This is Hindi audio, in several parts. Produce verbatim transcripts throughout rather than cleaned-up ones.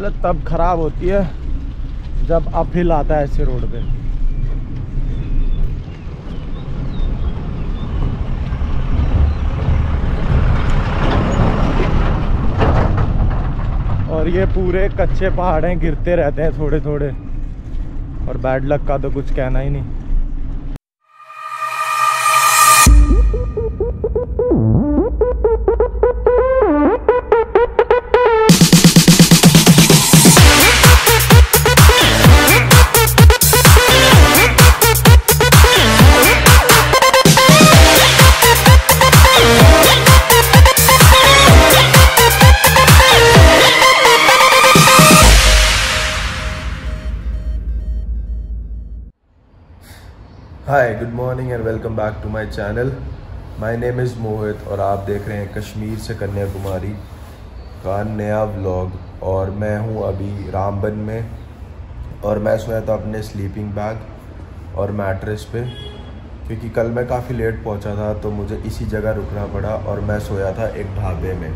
हालत तब ख़राब होती है जब अपहिल आता है ऐसे रोड पे। और ये पूरे कच्चे पहाड़ हैं, गिरते रहते हैं थोड़े थोड़े, और बैड लक का तो कुछ कहना ही नहीं। Hi, good morning and welcome back to my channel. My name is Mohit और आप देख रहे हैं कश्मीर से कन्याकुमारी का नया व्लॉग। और मैं हूं अभी रामबन में, और मैं सोया था अपने स्लीपिंग बैग और मैट्रेस पे, क्योंकि कल मैं काफ़ी लेट पहुंचा था तो मुझे इसी जगह रुकना पड़ा। और मैं सोया था एक ढाबे में।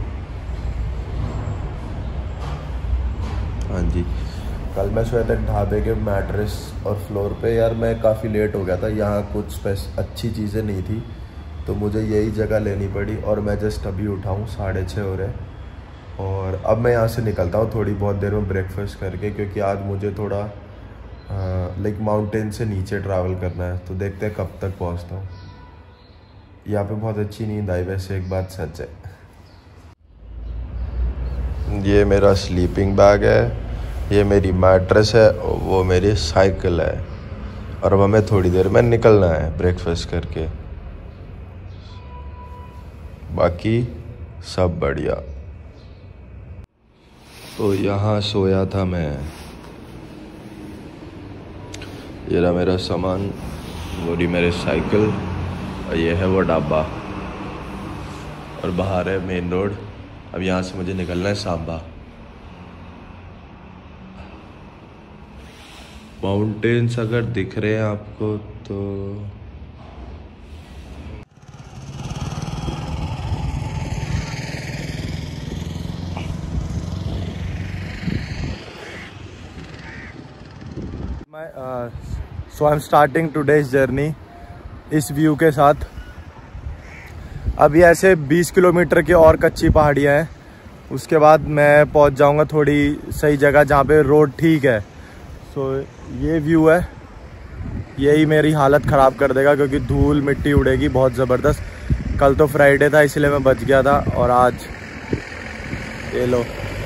हाँ जी, कल मैं सोया था ढाबे के मैट्रेस और फ्लोर पे। यार मैं काफ़ी लेट हो गया था, यहाँ कुछ अच्छी चीज़ें नहीं थी तो मुझे यही जगह लेनी पड़ी। और मैं जस्ट अभी उठा हूँ, साढ़े छः हो रहे, और अब मैं यहाँ से निकलता हूँ थोड़ी बहुत देर में ब्रेकफास्ट करके, क्योंकि आज मुझे थोड़ा लाइक माउंटेन से नीचे ट्रैवल करना है। तो देखते हैं कब तक पहुँचता हूँ। यहाँ पे बहुत अच्छी नींद आई, वैसे एक बात सच है। ये मेरा स्लीपिंग बैग है, ये मेरी मैट्रेस है, वो मेरी साइकिल है। और अब हमें थोड़ी देर में निकलना है ब्रेकफास्ट करके। बाकी सब बढ़िया। तो यहाँ सोया था मैं। ये रहा मेरा सामान, वो रही मेरी साइकिल, और ये है वो ढाबा, और बाहर है मेन रोड। अब यहाँ से मुझे निकलना है सांबा। माउंटेन्स अगर दिख रहे हैं आपको तो so I am starting today's journey इस व्यू के साथ। अभी ऐसे बीस किलोमीटर की और कच्ची पहाड़ियाँ हैं, उसके बाद मैं पहुंच जाऊंगा थोड़ी सही जगह जहाँ पे रोड ठीक है। सो so, ये व्यू है, यही मेरी हालत ख़राब कर देगा क्योंकि धूल मिट्टी उड़ेगी बहुत ज़बरदस्त। कल तो फ्राइडे था इसलिए मैं बच गया था, और आज ये लो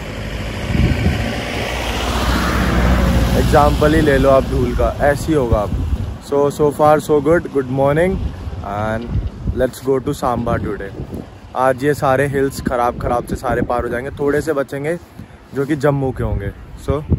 एग्जाम्पल ही ले लो आप धूल का, ऐसे ही होगा आप। So so far so good. Good morning and let's go to Samba today. आज ये सारे हिल्स ख़राब ख़राब से सारे पार हो जाएंगे, थोड़े से बचेंगे जो कि जम्मू के होंगे। सो so,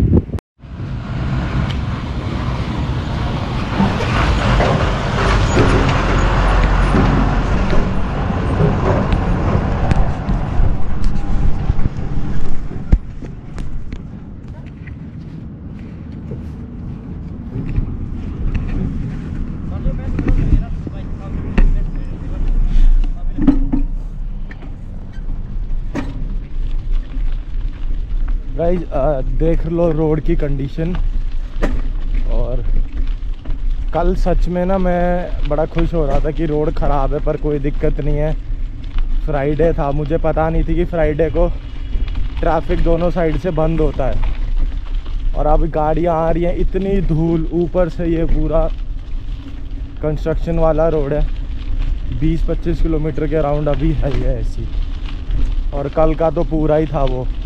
गाइस देख लो रोड की कंडीशन। और कल सच में ना मैं बड़ा खुश हो रहा था कि रोड ख़राब है पर कोई दिक्कत नहीं है। फ्राइडे था, मुझे पता नहीं थी कि फ्राइडे को ट्रैफिक दोनों साइड से बंद होता है। और अब गाड़ियाँ आ रही हैं, इतनी धूल, ऊपर से ये पूरा कंस्ट्रक्शन वाला रोड है। बीस पच्चीस किलोमीटर के अराउंड अभी है ये ऐसी, और कल का तो पूरा ही था वो।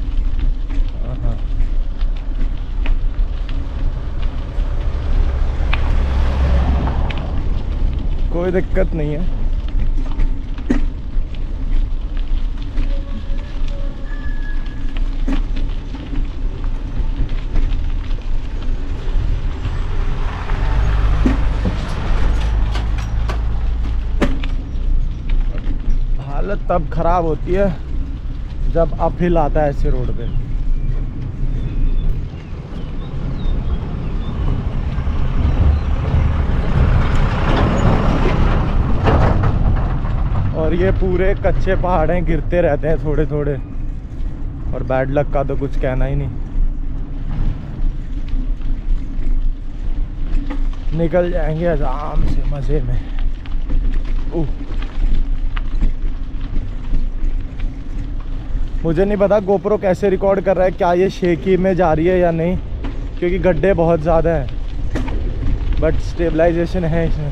कोई दिक्कत नहीं है। हालत तब खराब होती है जब अपहिल आता है ऐसे रोड पे। और ये पूरे कच्चे पहाड़ हैं, गिरते रहते हैं थोड़े थोड़े, और बैड लक का तो कुछ कहना ही नहीं। निकल जाएंगे आराम से मज़े में। ओह, मुझे नहीं पता गोप्रो कैसे रिकॉर्ड कर रहा है, क्या ये शेकी में जा रही है या नहीं, क्योंकि गड्ढे बहुत ज़्यादा हैं, बट स्टेबलाइजेशन है इसमें।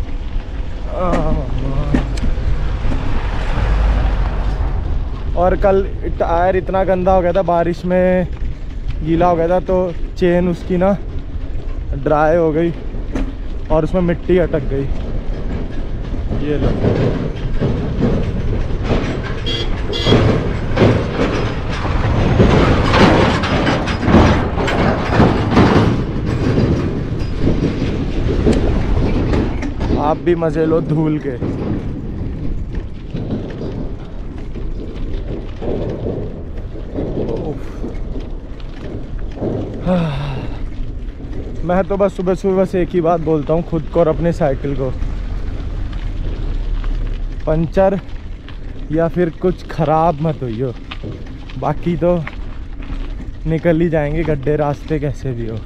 और कल टायर इतना गंदा हो गया था, बारिश में गीला हो गया था, तो चेन उसकी ना ड्राई हो गई और उसमें मिट्टी अटक गई। ये लो, आप भी मजे लो धूल के। मैं तो बस सुबह सुबह बस एक ही बात बोलता हूँ खुद को और अपने साइकिल को, पंचर या फिर कुछ ख़राब मत होइयो, बाकी तो निकल ही जाएंगे गड्ढे रास्ते कैसे भी हो।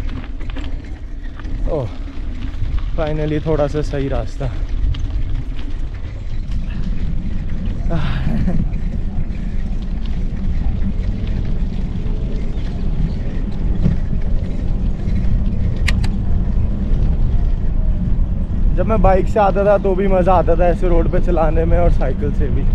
ओह, फाइनली थोड़ा सा सही रास्ता। जब मैं बाइक से आता था तो भी मज़ा आता था ऐसे रोड पे चलाने में, और साइकिल से भी।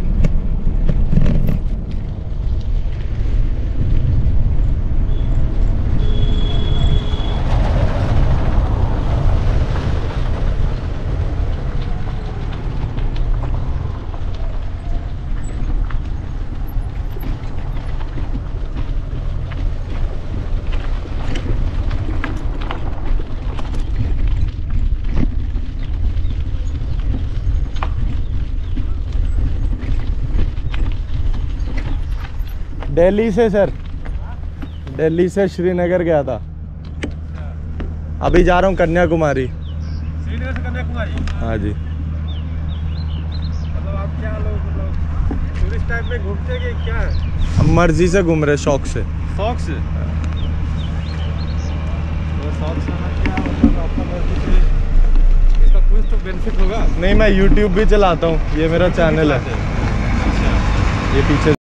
दिल्ली से सर, दिल्ली से श्रीनगर गया था, अभी जा रहा हूँ कन्याकुमारी। श्रीनगर से कन्याकुमारी? हाँ जी। मतलब आप क्या लोग मतलब टूरिस्ट टाइप में घूमते कि क्या है? हम मर्जी से घूम रहे, शौक से। शौक से? तो शौक से क्या मतलब आपका मर्जी से, इसका कुछ तो बेनिफिट होगा? नहीं, मैं यूट्यूब भी चलाता हूँ, ये मेरा चैनल है। अच्छा, ये पीछे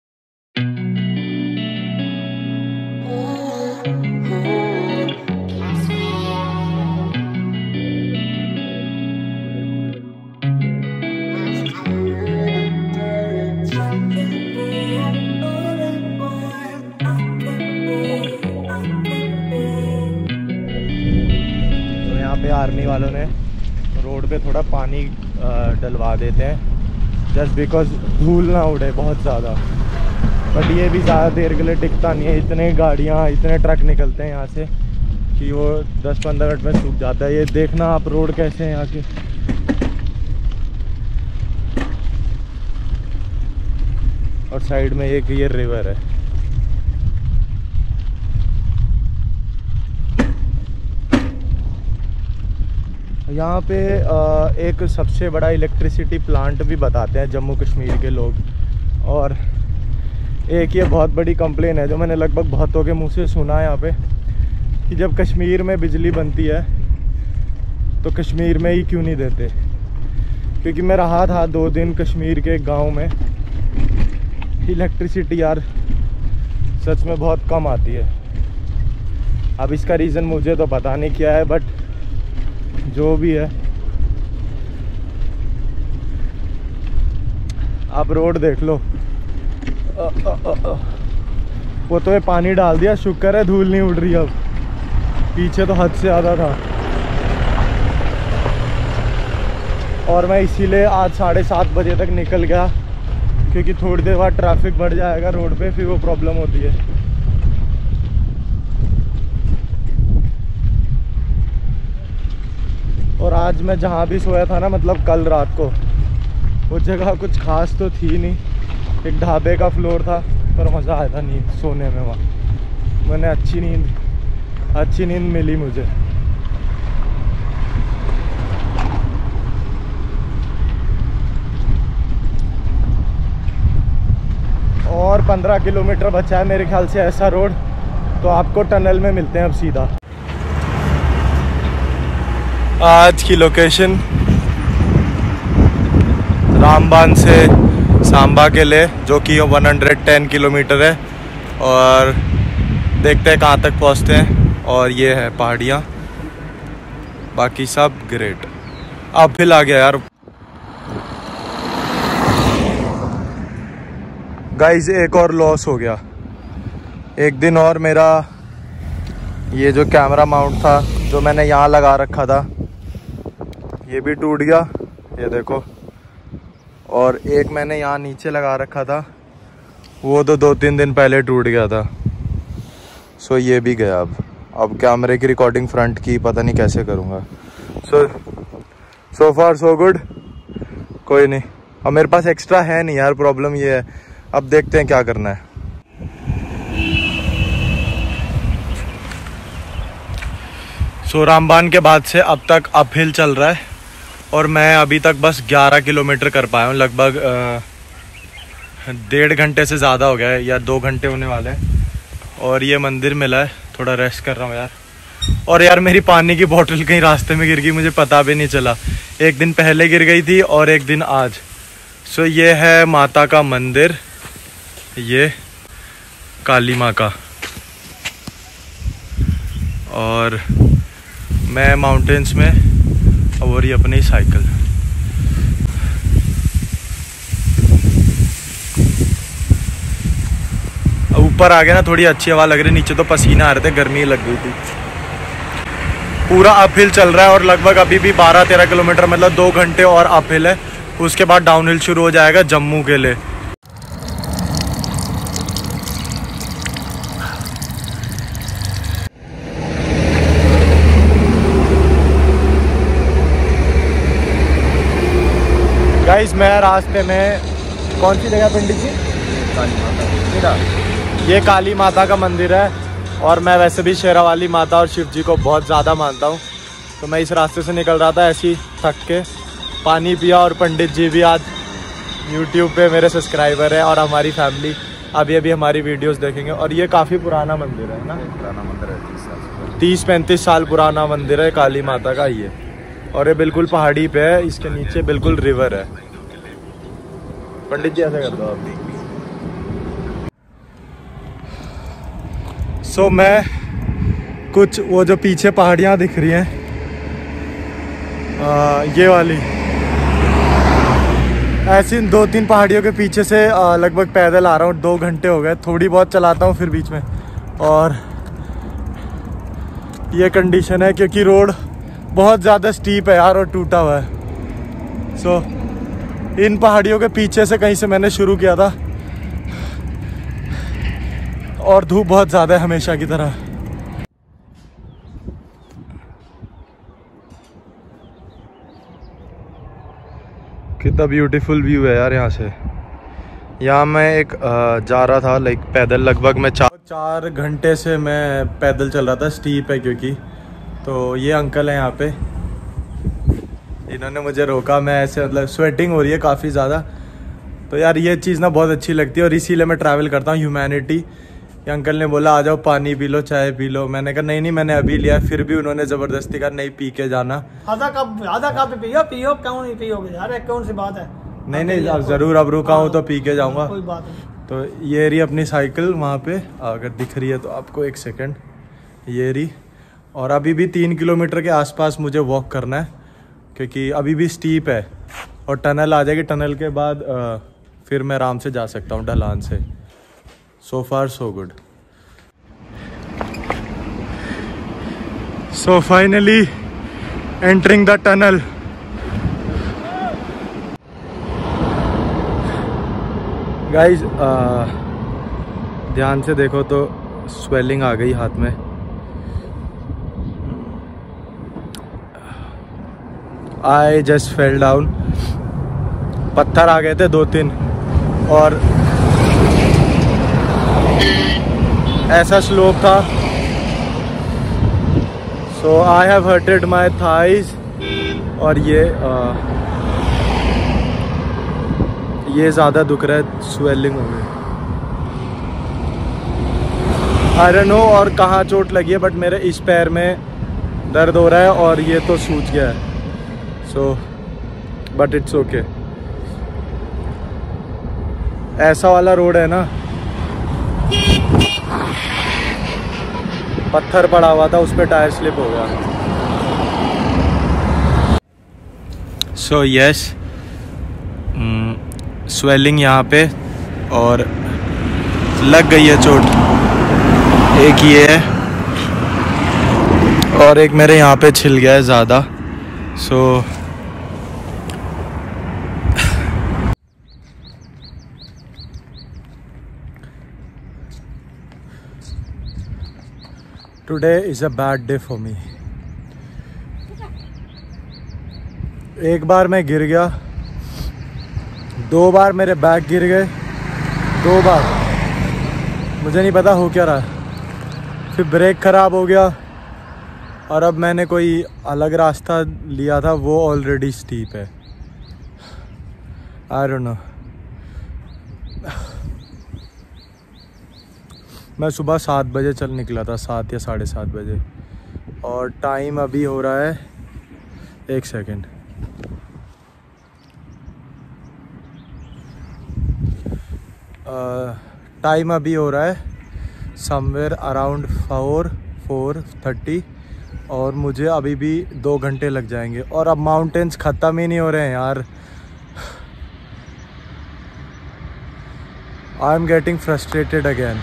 आर्मी वालों ने रोड पे थोड़ा पानी डलवा देते हैं जस्ट बिकॉज धूल ना उड़े बहुत ज़्यादा, बट ये भी ज़्यादा देर के लिए टिकता नहीं है। इतने गाड़ियाँ इतने ट्रक निकलते हैं यहाँ से कि वो दस पंद्रह मिनट में सूख जाता है। ये देखना आप रोड कैसे हैं यहाँ के। और साइड में एक ये रिवर है। यहाँ पे एक सबसे बड़ा इलेक्ट्रिसिटी प्लांट भी बताते हैं जम्मू कश्मीर के लोग, और एक ये बहुत बड़ी कंप्लेन है जो मैंने लगभग बहुतों के मुंह से सुना है यहाँ पे, कि जब कश्मीर में बिजली बनती है तो कश्मीर में ही क्यों नहीं देते। क्योंकि मैं रहा था दो दिन कश्मीर के गांव में, इलेक्ट्रिसिटी यार सच में बहुत कम आती है। अब इसका रीज़न मुझे तो पता नहीं क्या है, बट जो भी है। आप रोड देख लो, आ, आ, आ, आ। वो तो ये पानी डाल दिया, शुक्र है धूल नहीं उड़ रही अब, पीछे तो हद से ज़्यादा था। और मैं इसीलिए आज साढ़े सात बजे तक निकल गया, क्योंकि थोड़ी देर बाद ट्रैफिक बढ़ जाएगा रोड पे, फिर वो प्रॉब्लम होती है। और आज मैं जहाँ भी सोया था ना, मतलब कल रात को, वो जगह कुछ खास तो थी नहीं, एक ढाबे का फ्लोर था, पर मज़ा आया था नींद सोने में वहाँ। मैंने अच्छी नींद अच्छी नींद मिली मुझे। और और पंद्रह किलोमीटर बचा है मेरे ख्याल से ऐसा रोड। तो आपको टनल में मिलते हैं अब सीधा। आज की लोकेशन रामबान से सांबा के लिए, जो कि एक सौ दस किलोमीटर है, और देखते हैं कहाँ तक पहुँचते हैं। और ये है पहाड़ियाँ, बाकी सब ग्रेट। अब फिर आ गया यार गाइस, एक और लॉस हो गया। एक दिन और मेरा ये जो कैमरा माउंट था जो मैंने यहाँ लगा रखा था, ये भी टूट गया, ये देखो। और एक मैंने यहाँ नीचे लगा रखा था, वो तो दो तीन दिन पहले टूट गया था। सो ये भी गया। अब अब कैमरे की रिकॉर्डिंग फ्रंट की पता नहीं कैसे करूँगा। सो सो फार सो गुड, कोई नहीं। अब मेरे पास एक्स्ट्रा है नहीं यार, प्रॉब्लम ये है। अब देखते हैं क्या करना है। सो रामबान के बाद से अब तक अपहिल चल रहा है, और मैं अभी तक बस ग्यारह किलोमीटर कर पाया हूँ। लगभग डेढ़ घंटे से ज़्यादा हो गया है, या दो घंटे होने वाले हैं। और ये मंदिर मिला है, थोड़ा रेस्ट कर रहा हूँ यार। और यार मेरी पानी की बोतल कहीं रास्ते में गिर गई, मुझे पता भी नहीं चला। एक दिन पहले गिर गई थी और एक दिन आज। सो ये है माता का मंदिर, ये काली माँ का। और मैं माउंटेन्स में, और ये अपनी साइकिल। ऊपर आ गया ना, थोड़ी अच्छी हवा लग रही, नीचे तो पसीना आ रहे थे, गर्मी लग गई थी। पूरा अपहिल चल रहा है, और लगभग अभी भी बारह तेरह किलोमीटर, मतलब दो घंटे और अपहिल है। उसके बाद डाउनहिल शुरू हो जाएगा जम्मू के लिए। गाइस मैं रास्ते में, कौन सी जगह पंडित जी? काली माता। ये काली माता का मंदिर है, और मैं वैसे भी शेरावाली माता और शिव जी को बहुत ज़्यादा मानता हूँ। तो मैं इस रास्ते से निकल रहा था ऐसे ही थक के, पानी पिया। और पंडित जी भी आज यूट्यूब पे मेरे सब्सक्राइबर है, और हमारी फैमिली अभी अभी हमारी वीडियोस देखेंगे। और ये काफ़ी पुराना मंदिर है ना, पुराना मंदिर है, तीस साल तीस पैंतीस साल पुराना मंदिर है काली माता का ये। और ये बिल्कुल पहाड़ी पे है, इसके नीचे बिल्कुल रिवर है। पंडित जी ऐसा कर दो आप। सो so, मैं कुछ वो जो पीछे पहाड़ियाँ दिख रही हैं, आ, ये वाली, ऐसी दो तीन पहाड़ियों के पीछे से आ, लगभग पैदल आ रहा हूँ। दो घंटे हो गए, थोड़ी बहुत चलाता हूँ फिर बीच में। और ये कंडीशन है क्योंकि रोड बहुत ज़्यादा स्टीप है यार, और टूटा हुआ है। सो so, इन पहाड़ियों के पीछे से कहीं से मैंने शुरू किया था, और धूप बहुत ज़्यादा है हमेशा की तरह। कितना ब्यूटीफुल व्यू है यार यहाँ से। यहाँ मैं एक जा रहा था लाइक पैदल, लगभग मैं चार चार घंटे से मैं पैदल चल रहा था। स्टीप है क्योंकि, तो ये अंकल है यहाँ पे, इन्होंने मुझे रोका। मैं ऐसे मतलब स्वेटिंग हो रही है काफ़ी ज़्यादा। तो यार ये चीज़ ना बहुत अच्छी लगती है, और इसीलिए मैं ट्रैवल करता हूँ, ह्यूमैनिटी। ये अंकल ने बोला आ जाओ पानी पी लो, चाय पी लो। मैंने कहा नहीं नहीं मैंने अभी लिया, फिर भी उन्होंने ज़बरदस्ती कहा नहीं पी के जाना। आधा कप आधा कप पियो पियो, क्यों नहीं पियोगे यार, कौन सी बात है। नहीं नहीं अब ज़रूर, अब रुका हूँ तो पी के जाऊँगा। कोई बात नहीं। तो ये रही अपनी साइकिल वहाँ पे, अगर दिख रही है तो आपको, एक सेकेंड, ये रही। और अभी भी तीन किलोमीटर के आसपास मुझे वॉक करना है, क्योंकि अभी भी स्टीप है। और टनल आ जाएगी, टनल के बाद आ, फिर मैं आराम से जा सकता हूँ ढलान से। So far so good. So finally entering the tunnel. Guys ध्यान से देखो तो स्वेलिंग आ गई हाथ में। I just fell down. पत्थर आ गए थे दो तीन, और ऐसा स्लोप था। So I have hurted my thighs. और ये आ, ये ज़्यादा दुख रहा है, स्वेलिंग हो गई। आई डोंट नो और कहाँ चोट लगी है, बट मेरे इस पैर में दर्द हो रहा है और ये तो सूज गया है। So but it's okay. ऐसा वाला रोड है ना, पत्थर पड़ा हुआ था, उस पर टायर स्लिप हो गया। सो यस, स्वेलिंग यहाँ पे और लग गई है चोट। एक ये है और एक मेरे यहाँ पे छिल गया है ज़्यादा। So today is a bad day for me. एक बार मैं गिर गया, दो बार मेरे बैग गिर गए, दो बार मुझे नहीं पता हो क्या रहा। फिर ब्रेक ख़राब हो गया और अब मैंने कोई अलग रास्ता लिया था, वो ऑलरेडी स्टीप है। I don't know. मैं सुबह सात बजे चल निकला था, सात या साढ़े सात बजे, और टाइम अभी हो रहा है, एक सेकेंड, टाइम अभी हो रहा है somewhere around four four thirty और मुझे अभी भी दो घंटे लग जाएंगे। और अब माउंटेन्स ख़त्म ही नहीं हो रहे हैं यार। I am getting frustrated again.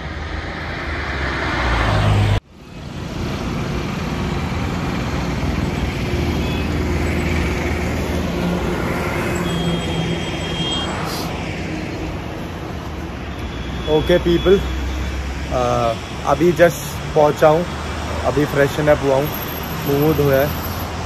Okay people, अभी जस्ट पहुंचा हूँ, अभी फ्रेशन अप हुआ हूँ, मुँह धोया है।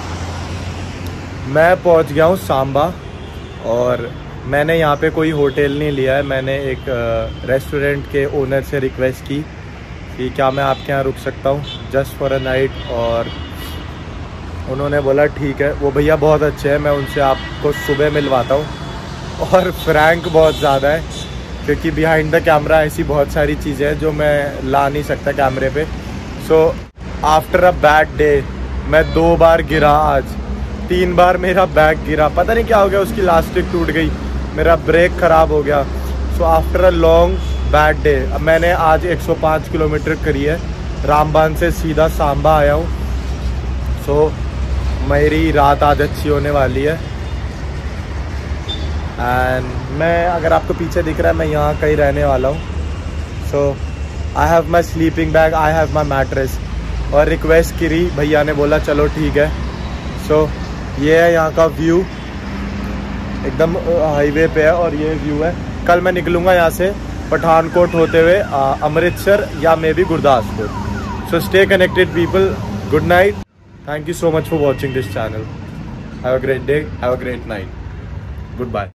मैं पहुंच गया हूँ सांबा और मैंने यहाँ पे कोई होटल नहीं लिया है। मैंने एक रेस्टोरेंट के ओनर से रिक्वेस्ट की कि क्या मैं आपके यहाँ रुक सकता हूँ जस्ट फॉर अ नाइट, और उन्होंने बोला ठीक है। वो भैया बहुत अच्छे हैं, मैं उनसे आपको सुबह मिलवाता हूँ। और फ्रैंक बहुत ज़्यादा है क्योंकि बिहाइंड द कैमरा ऐसी बहुत सारी चीज़ें हैं जो मैं ला नहीं सकता कैमरे पे। So after a bad day मैं दो बार गिरा, आज तीन बार मेरा बैग गिरा, पता नहीं क्या हो गया, उसकी लास्टिक टूट गई, मेरा ब्रेक ख़राब हो गया। So after a long bad day अब मैंने आज एक सौ पाँच किलोमीटर करी है, रामबान से सीधा सांबा आया हूँ। सो मेरी रात आज अच्छी होने वाली है। एंड मैं, अगर आपको पीछे दिख रहा है, मैं यहाँ कहीं रहने वाला हूँ। So I have my sleeping bag, I have my mattress. और रिक्वेस्ट करी, भैया ने बोला चलो ठीक है। सो so, ये है यहाँ का व्यू, एकदम हाईवे पे है और ये व्यू है। कल मैं निकलूँगा यहाँ से पठानकोट होते हुए अमृतसर या maybe Gurdaspur. So stay connected people, good night, thank you so much for watching this channel, have a great day, have a great night, good bye.